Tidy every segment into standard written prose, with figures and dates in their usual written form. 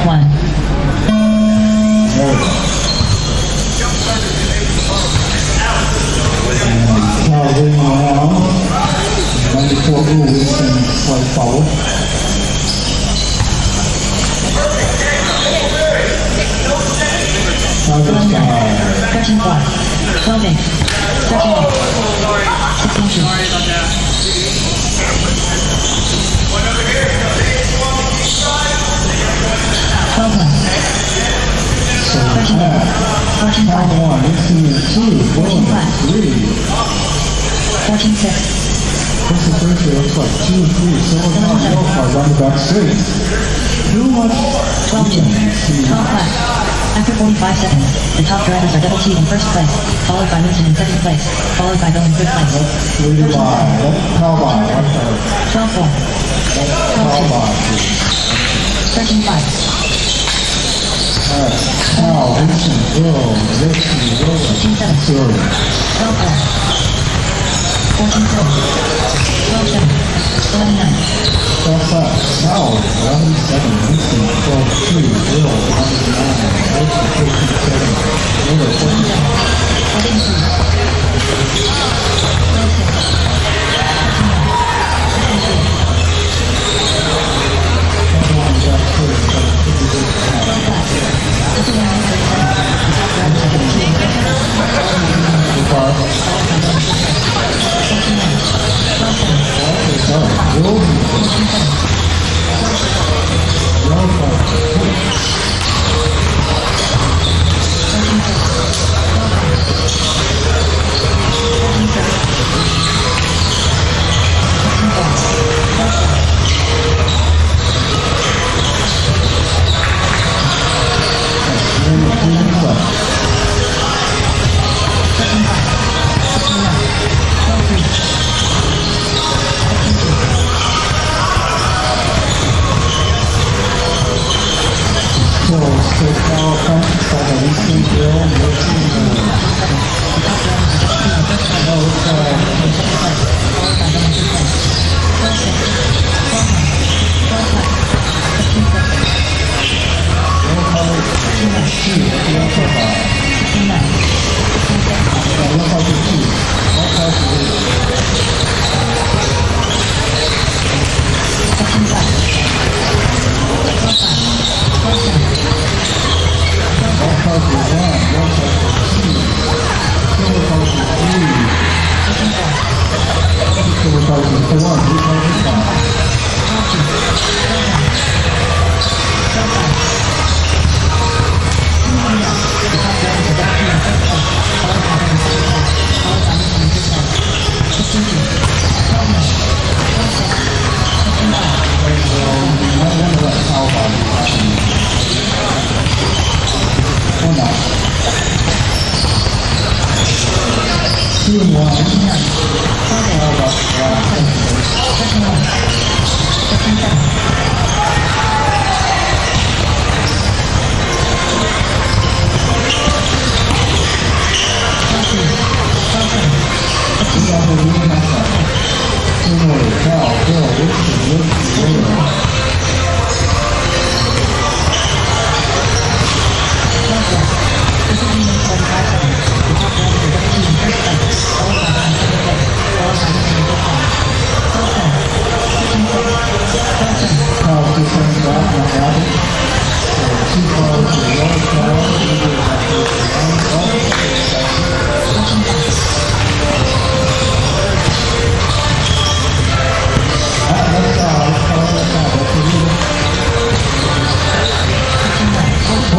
1. Now ring around. 94 rules and play forward. Target 13 4. 12 8. 13 8. 16 2. 12 1. 13 14 5. 1, 2, 14 5. 3. 14 6. This is first, it looks like 2 and 3. Someone's not real far down the back straight. Too much. 12 2. 12 5. After 45 seconds, the top drivers are double T in first place, followed by Linton in second place, followed by Bill in third place. 3 by. How by? 12 4. 12 2. 13 5. Alright. Now, Vincent, Bill, Richie, Will, 13 7. 12 4. 14 7. 12 7. 11 9. 12 5. Now, 11 7. Vincent, 12 3. Will, 11 9. Richie, 13 7. Will, 14 7. 14 3. 12 6. 13 9.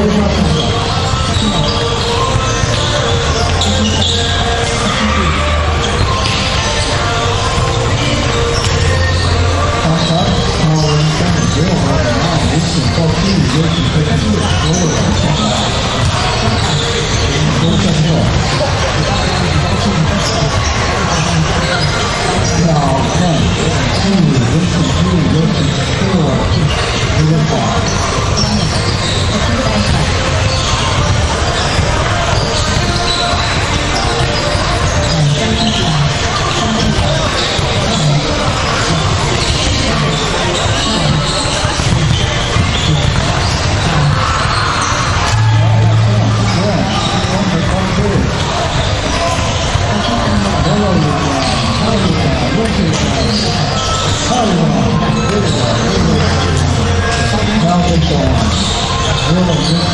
13 World.